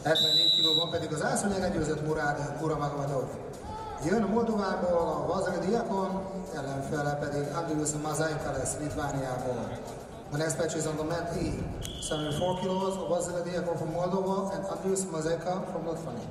74 kilóban pedig az ászonyán győzött Murad Kuramagomedov. Jön Moldovából a Vasily Diakon, ellenfele pedig Andrius Mazeika lesz Litvániából. The next match is on the mat E. 74 kilos, Vasily Diakon from Moldova and Andrius Mazeika from Lithuania.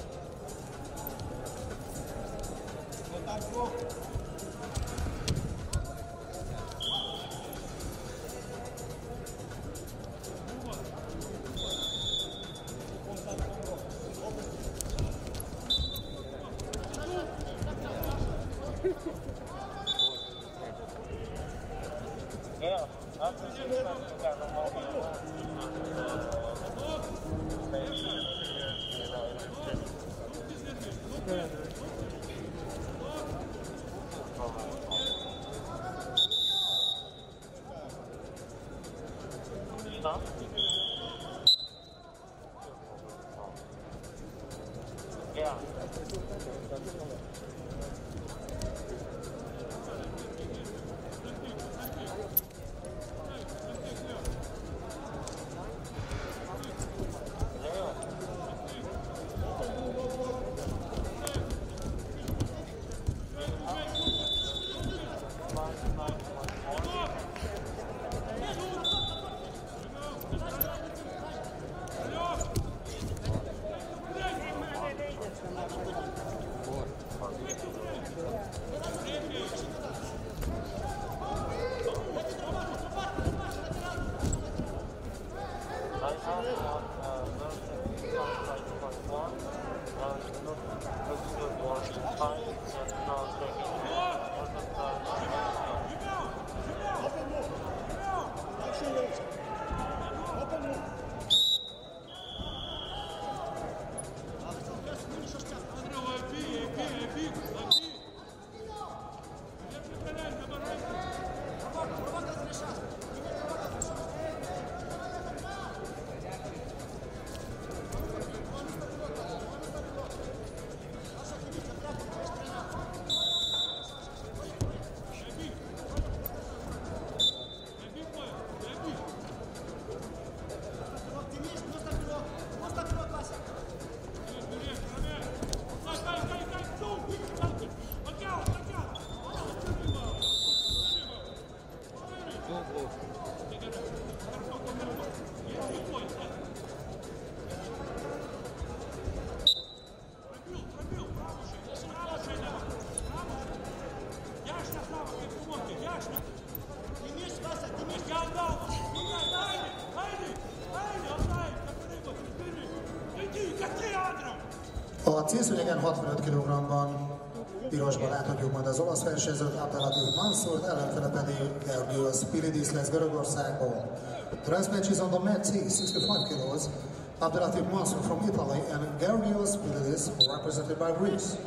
A célszőnyegen 65 kg-ban pirosban láthatjuk majd az olasz versenyzőt, Abdelatif Mansurt, ellenfele pedig Georgios Pilidis lesz Görögországból. The rest match is on the mat C, 65 kilos, Abdelatif Mansur from Italy and Georgios Pilidis, represented by Greece.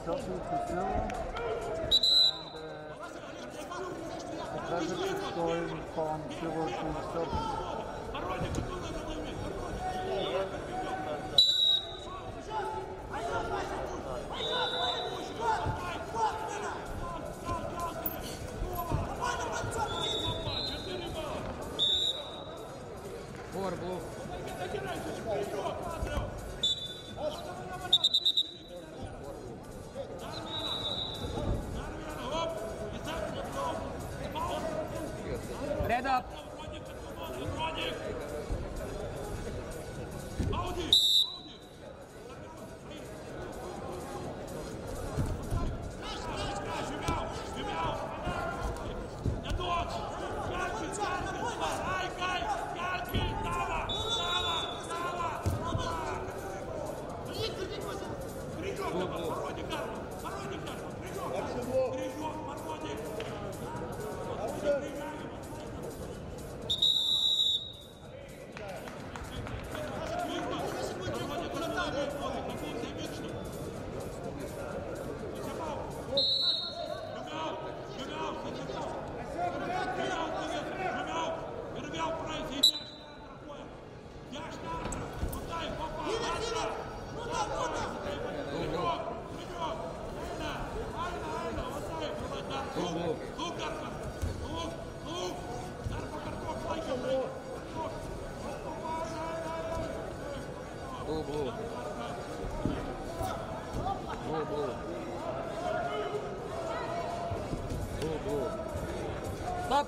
Turkey to 0, and Athletic is going from 0 to 30. Red up. Stop.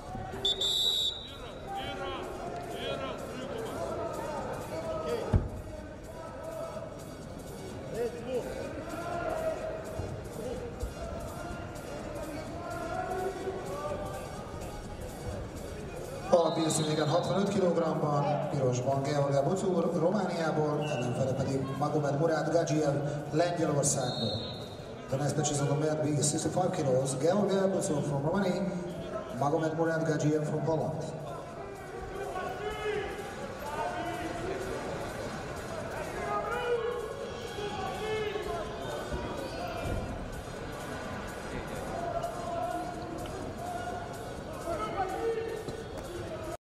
Alapírszőnyegen 65 kg-ban, pirosban Georgia Bocur Romániából, ellenfele pedig Magomed Murad Gadzhiev Lengyelországból. The next match is on the mat being 65 kilos, Georgia Bocur from Romania, Magomed Murad Gadzhiev from Holland.